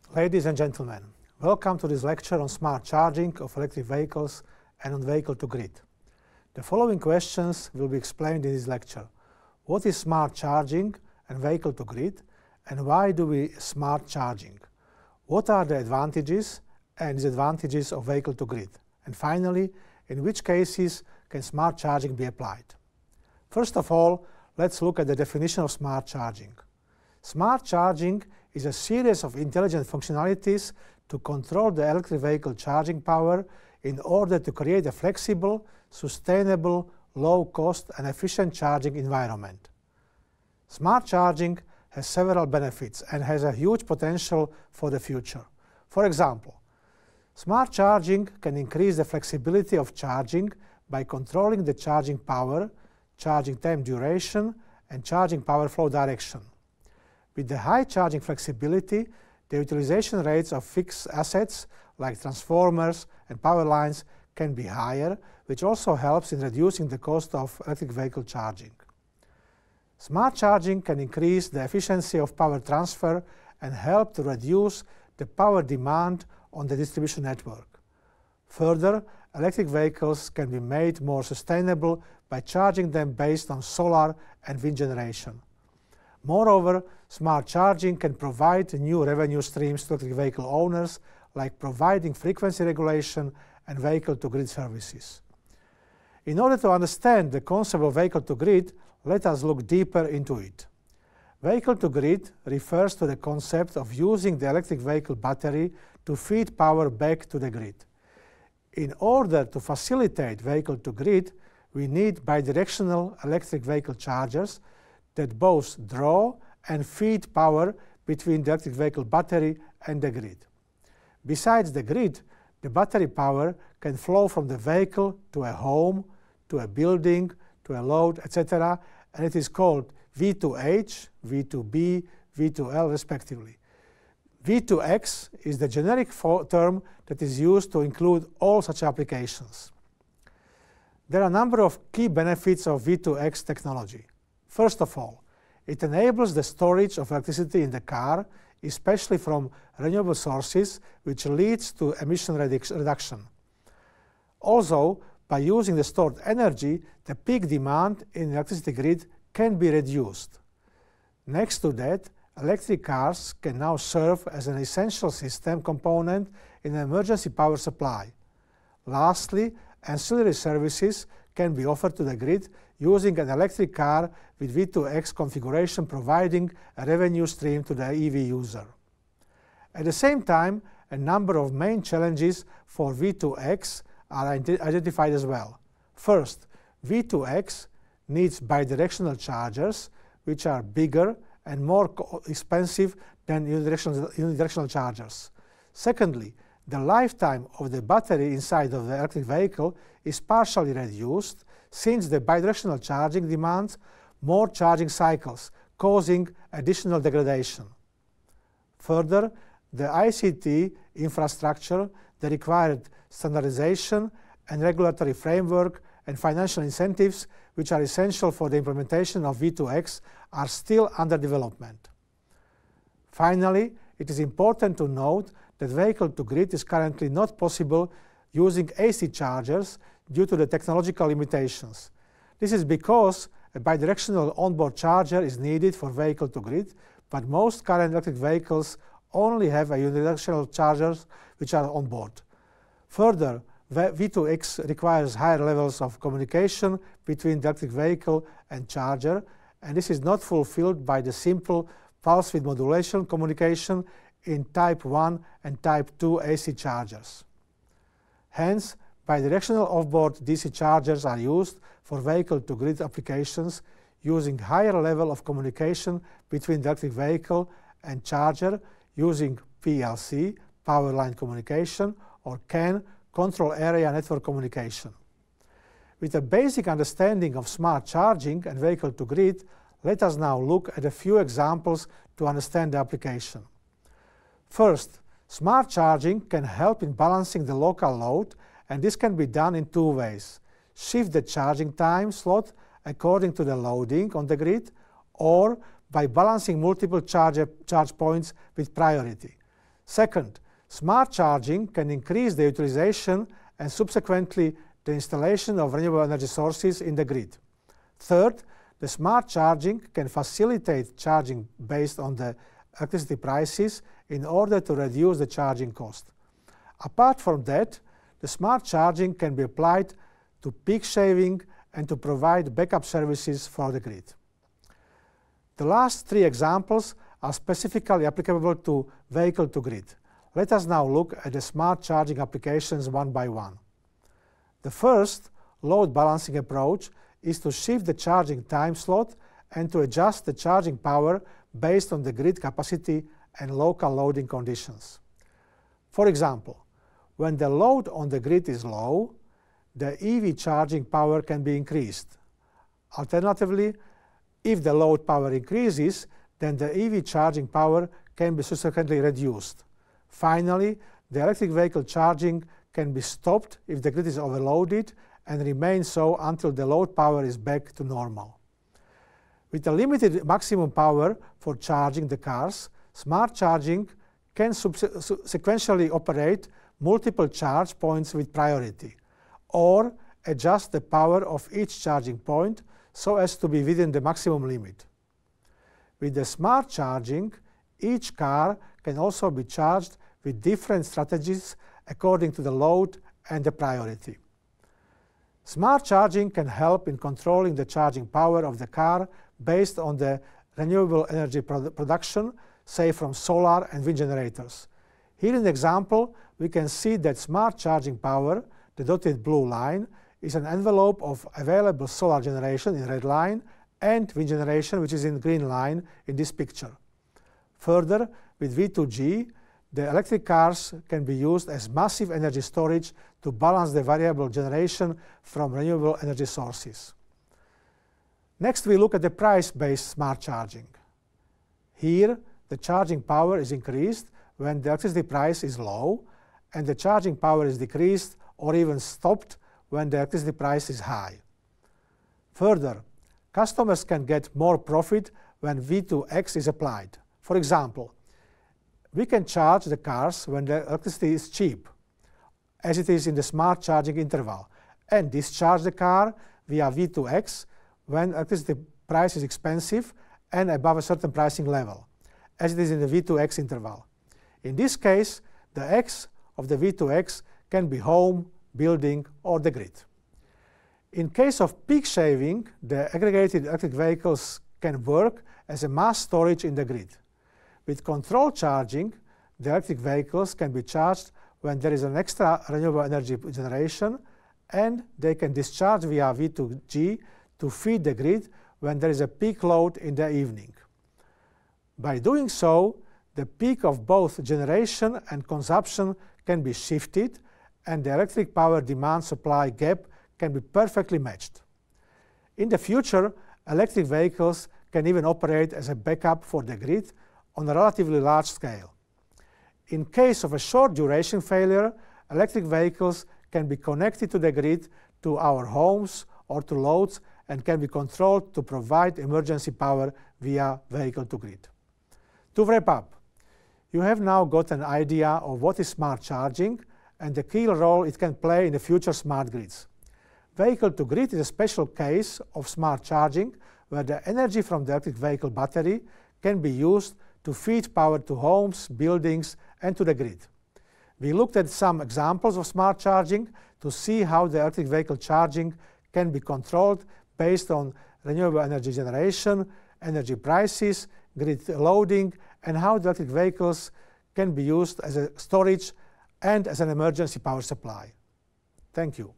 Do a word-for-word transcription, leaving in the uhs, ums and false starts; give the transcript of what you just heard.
Ladies and gentlemen, welcome to this lecture on smart charging of electric vehicles and on vehicle-to-grid. The following questions will be explained in this lecture. What is smart charging and vehicle-to-grid, and why do we smart charging? What are the advantages and disadvantages of vehicle-to-grid? And finally, in which cases can smart charging be applied? First of all, let's look at the definition of smart charging. Smart charging is a series of intelligent functionalities to control the electric vehicle charging power in order to create a flexible, sustainable, low-cost and efficient charging environment. Smart charging has several benefits and has a huge potential for the future. For example, smart charging can increase the flexibility of charging by controlling the charging power, charging time duration, and charging power flow direction. With the high charging flexibility, the utilization rates of fixed assets like transformers and power lines can be higher, which also helps in reducing the cost of electric vehicle charging. Smart charging can increase the efficiency of power transfer and help to reduce the power demand on the distribution network. Further, electric vehicles can be made more sustainable by charging them based on solar and wind generation. Moreover, smart charging can provide new revenue streams to electric vehicle owners, like providing frequency regulation and vehicle-to-grid services. In order to understand the concept of vehicle-to-grid, let us look deeper into it. Vehicle-to-grid refers to the concept of using the electric vehicle battery to feed power back to the grid. In order to facilitate vehicle-to-grid, we need bidirectional electric vehicle chargers that both draw and feed power between the electric vehicle battery and the grid. Besides the grid, the battery power can flow from the vehicle to a home, to a building, to a load, et cetera, and it is called V two H, V two B, V two L respectively. V two X is the generic term that is used to include all such applications. There are a number of key benefits of V two X technology. First of all, it enables the storage of electricity in the car, especially from renewable sources, which leads to emission reduction. Also, by using the stored energy, the peak demand in the electricity grid can be reduced. Next to that, electric cars can now serve as an essential system component in an emergency power supply. Lastly, ancillary services can be offered to the grid using an electric car with V two X configuration, providing a revenue stream to the E V user. At the same time, a number of main challenges for V two X are identified as well. First, V two X needs bidirectional chargers, which are bigger and more expensive than unidirectional, unidirectional chargers. Secondly, the lifetime of the battery inside of the electric vehicle is partially reduced, since the bidirectional charging demands more charging cycles, causing additional degradation. Further, the I C T infrastructure, the required standardization and regulatory framework and financial incentives, which are essential for the implementation of V two X, are still under development. Finally, it is important to note that vehicle-to-grid is currently not possible using A C chargers due to the technological limitations. This is because a bidirectional onboard charger is needed for vehicle-to-grid, but most current electric vehicles only have a unidirectional chargers which are on board. Further, V two X requires higher levels of communication between the electric vehicle and charger, and this is not fulfilled by the simple pulse width modulation communication in type one and type two A C chargers. Hence, bidirectional off-board D C chargers are used for vehicle-to-grid applications using higher level of communication between the electric vehicle and charger using P L C, power line communication, or C A N, control area network communication. With a basic understanding of smart charging and vehicle-to-grid, let us now look at a few examples to understand the application. First, smart charging can help in balancing the local load, and this can be done in two ways. Shift the charging time slot according to the loading on the grid, or by balancing multiple charge, charge points with priority. Second, smart charging can increase the utilization and subsequently the installation of renewable energy sources in the grid. Third, the smart charging can facilitate charging based on the electricity prices in order to reduce the charging cost. Apart from that, the smart charging can be applied to peak shaving and to provide backup services for the grid. The last three examples are specifically applicable to vehicle-to-grid. Let us now look at the smart charging applications one by one. The first load balancing approach is to shift the charging time slot and to adjust the charging power based on the grid capacity and local loading conditions. For example, when the load on the grid is low, the E V charging power can be increased. Alternatively, if the load power increases, then the E V charging power can be subsequently reduced. Finally, the electric vehicle charging can be stopped if the grid is overloaded and remain so until the load power is back to normal. With a limited maximum power for charging the cars, smart charging can sequentially operate multiple charge points with priority, or adjust the power of each charging point so as to be within the maximum limit. With the smart charging, each car can also be charged with different strategies according to the load and the priority. Smart charging can help in controlling the charging power of the car based on the renewable energy produ production, say from solar and wind generators. Here in the example, we can see that smart charging power, the dotted blue line, is an envelope of available solar generation in red line and wind generation, which is in green line in this picture. Further, with V two G, the electric cars can be used as massive energy storage to balance the variable generation from renewable energy sources. Next, we look at the price-based smart charging. Here, the charging power is increased when the electricity price is low, and the charging power is decreased or even stopped when the electricity price is high. Further, customers can get more profit when V two X is applied. For example, we can charge the cars when the electricity is cheap, as it is in the smart charging interval, and discharge the car via V two X when electricity price is expensive and above a certain pricing level, as it is in the V two X interval. In this case, the X of the V two X can be home, building, or the grid. In case of peak shaving, the aggregated electric vehicles can work as a mass storage in the grid. With control charging, the electric vehicles can be charged when there is an extra renewable energy generation, and they can discharge via V two G to feed the grid when there is a peak load in the evening. By doing so, the peak of both generation and consumption can be shifted, and the electric power demand-supply gap can be perfectly matched. In the future, electric vehicles can even operate as a backup for the grid on a relatively large scale. In case of a short duration failure, electric vehicles can be connected to the grid, to our homes or to loads, and can be controlled to provide emergency power via vehicle-to-grid. To wrap up, you have now got an idea of what is smart charging and the key role it can play in the future smart grids. Vehicle-to-grid is a special case of smart charging where the energy from the electric vehicle battery can be used to feed power to homes, buildings, and to the grid. We looked at some examples of smart charging to see how the electric vehicle charging can be controlled based on renewable energy generation, energy prices, grid loading, and how the electric vehicles can be used as a storage and as an emergency power supply. Thank you.